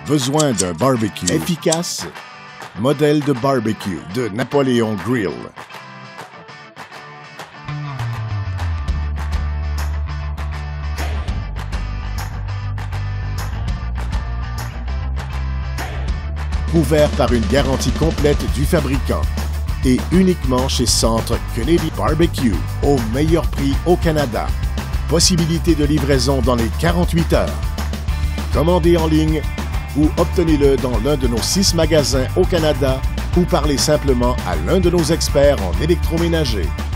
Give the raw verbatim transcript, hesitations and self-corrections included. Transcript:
Besoin d'un barbecue efficace? Modèle de barbecue de Napoléon Grill. Couvert par une garantie complète du fabricant et uniquement chez Centre Kennedy Barbecue, au meilleur prix au Canada. Possibilité de livraison dans les quarante-huit heures. Commandez en ligne ou obtenez-le dans l'un de nos six magasins au Canada ou parlez simplement à l'un de nos experts en électroménager.